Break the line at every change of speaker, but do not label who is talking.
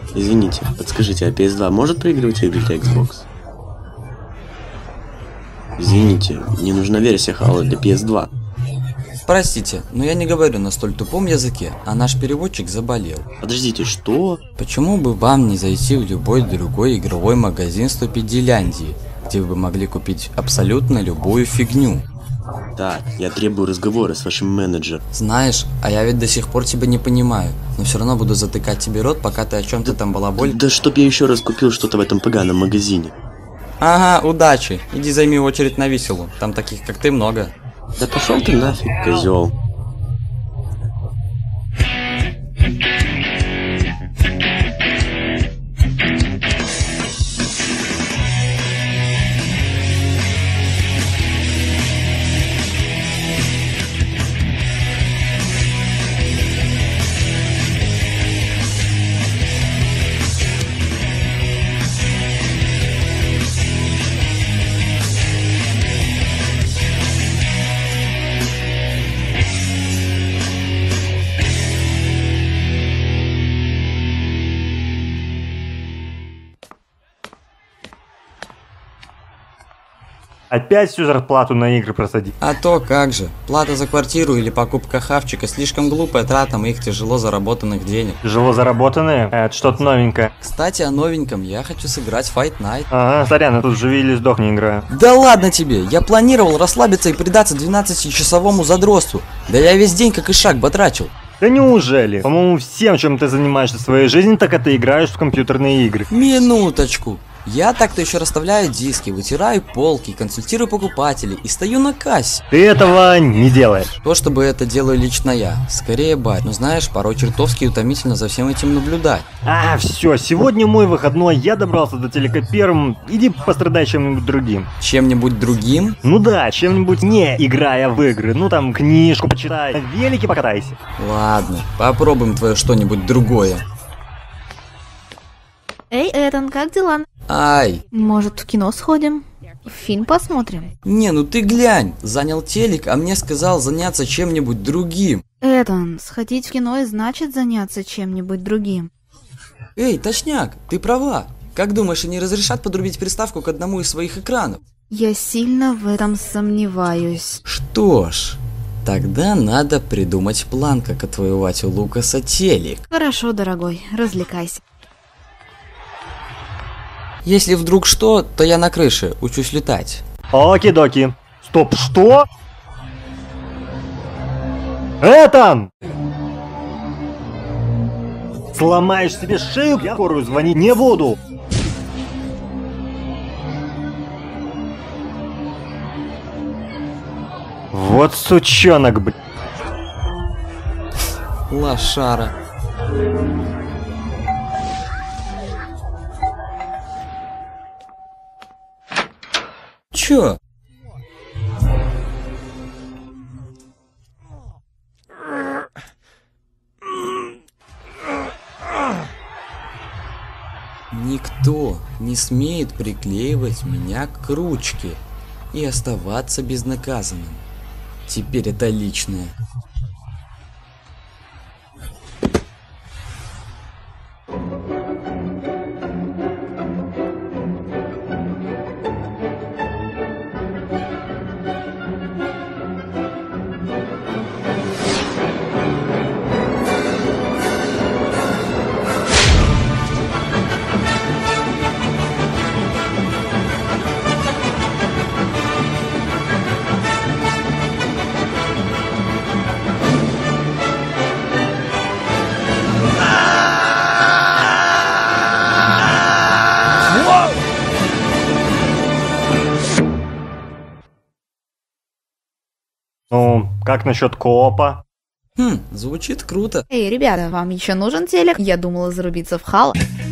Извините, подскажите, а PS2 может проигрывать игры для Xbox? Извините, мне нужна версия Halo для PS2.
Простите, но я не говорю на столь тупом языке, а наш переводчик заболел.
Подождите, что?
Почему бы вам не зайти в любой другой игровой магазин Ступидиляндии, где вы могли купить абсолютно любую фигню?
Так, я требую разговора с вашим менеджером.
Знаешь, а я ведь до сих пор тебя не понимаю, но все равно буду затыкать тебе рот, пока ты о чем-то там балаболь.
Да чтоб я еще раз купил что-то в этом поганом магазине.
Ага, удачи. Иди займи очередь на виселу. Там таких, как ты, много.
Да пошел ты нафиг, козел.
Опять всю зарплату на игры просадить.
А то как же. Плата за квартиру или покупка хавчика слишком глупая трата моих тяжело заработанных денег.
Тяжело заработанные? Это что-то новенькое.
Кстати, о новеньком. Я хочу сыграть Fight Night.
Ага, сорян, я тут живи или сдохни играю.
Да ладно тебе. Я планировал расслабиться и предаться 12-часовому задротству. Да я весь день как ишак батрачил.
Да неужели? По-моему, всем, чем ты занимаешься в своей жизни, так это играешь в компьютерные игры.
Минуточку. Я так-то еще расставляю диски, вытираю полки, консультирую покупателей и стою на кассе.
Ты этого не делаешь.
То, чтобы это делаю лично я. Скорее барь. Но знаешь, порой чертовски утомительно за всем этим наблюдать.
А, все, сегодня мой выходной, я добрался до телека первым. Иди пострадай чем-нибудь другим.
Чем-нибудь другим?
Ну да, чем-нибудь не играя в игры. Ну там книжку почитай, на велике покатайся.
Ладно, попробуем твое что-нибудь другое.
Эй, Этан, как дела?
Ай!
Может, в кино сходим? Фильм посмотрим?
Не, ну ты глянь, занял телек, а мне сказал заняться чем-нибудь другим.
Этан, сходить в кино и значит заняться чем-нибудь другим.
Эй, точняк, ты права. Как думаешь, они разрешат подрубить приставку к одному из своих экранов?
Я сильно в этом сомневаюсь.
Что ж, тогда надо придумать план, как отвоевать у Лукаса телек.
Хорошо, дорогой, развлекайся.
Если вдруг что, то я на крыше, учусь летать.
Оки-доки. Стоп, что? Этан! Сломаешь себе шею, я скорую звонить не буду. Вот сучонок, блин.
Лошара. Чё? Никто не смеет приклеивать меня к ручке и оставаться безнаказанным. Теперь это личное.
Ну, как насчет коопа?
Звучит круто.
Эй, ребята, вам еще нужен телек? Я думала зарубиться в Halo.